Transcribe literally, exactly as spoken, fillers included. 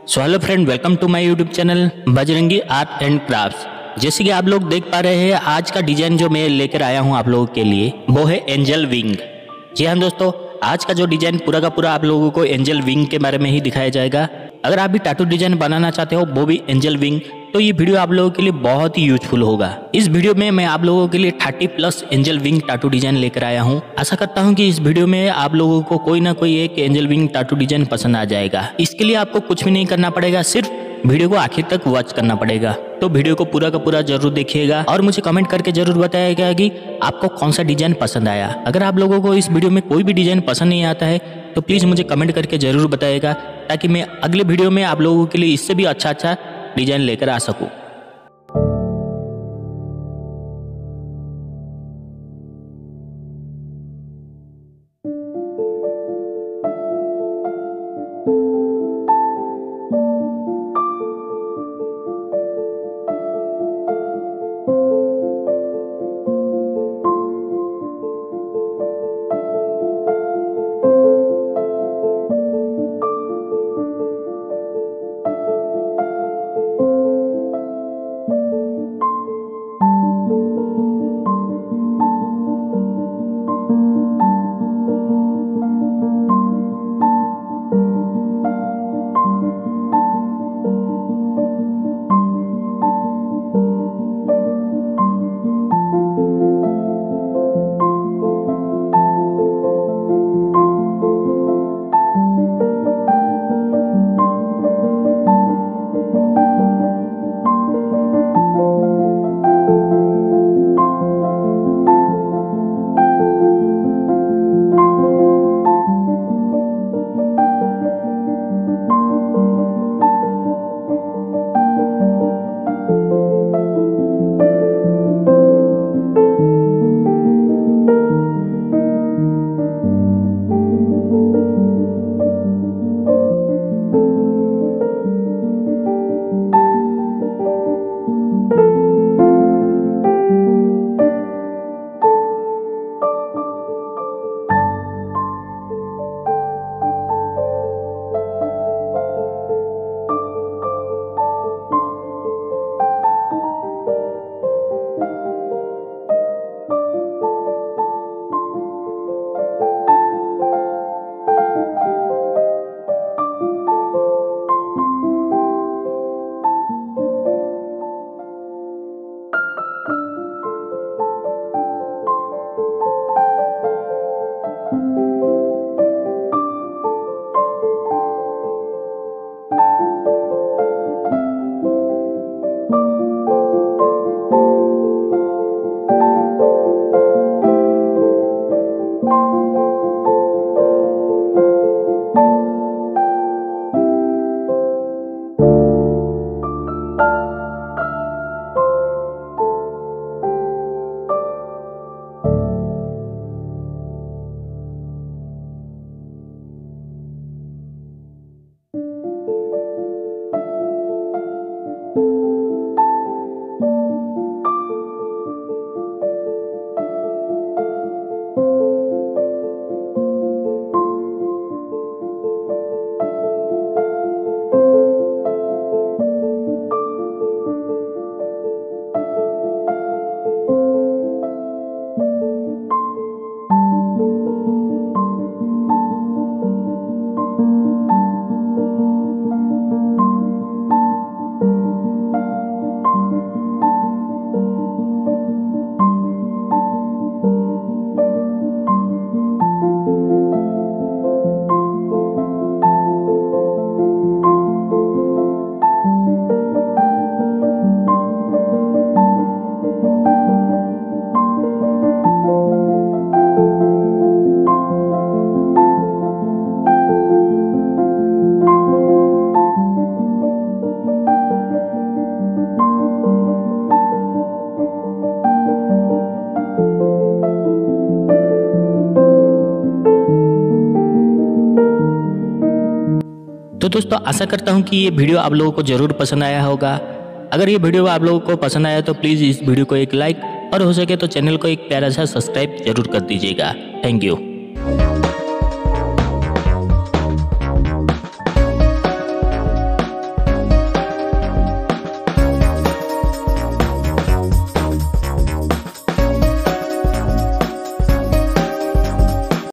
So hello friend, welcome to my YouTube channel Bajrangi art and crafts. जैसे कि आप लोग देख पा रहे हैं, आज का डिजाइन जो मैं लेकर आया हूं आप लोगों के लिए वो है एंजल विंग। जी हाँ दोस्तों, आज का जो डिजाइन पूरा का पूरा आप लोगों को एंजल विंग के बारे में ही दिखाया जाएगा। अगर आप भी टैटू डिजाइन बनाना चाहते हो वो भी एंजल विंग, तो ये वीडियो आप लोगों के लिए बहुत ही यूजफुल होगा। इस वीडियो में मैं आप लोगों के लिए thirty plus angel wing tattoo design लेकर आया हूं। आशा करता हूं कि इस वीडियो में आप लोगों को कोई ना कोई एक एंजल विंग टैटू डिजाइन पसंद आ जाएगा। इसके लिए आपको कुछ भी नहीं करना पड़ेगा, सिर्फ वीडियो को आखिर तक वॉच करना पड़ेगा। तो वीडियो को पूरा का पूरा जरूर देखिएगा और मुझे कमेंट करके जरूर बताइएगा कि आपको कौन सा डिजाइन पसंद आया। अगर आप लोगों को इस वीडियो में कोई भी डिजाइन पसंद नहीं आता है तो प्लीज़ मुझे कमेंट करके जरूर बताइएगा, ताकि मैं अगले वीडियो में आप लोगों के लिए इससे भी अच्छा अच्छा डिजाइन लेकर आ सकूँ। तो दोस्तों, आशा करता हूँ कि ये वीडियो आप लोगों को ज़रूर पसंद आया होगा। अगर ये वीडियो आप लोगों को पसंद आया तो प्लीज़ इस वीडियो को एक लाइक और हो सके तो चैनल को एक प्यारा सा सब्सक्राइब जरूर कर दीजिएगा। Thank you.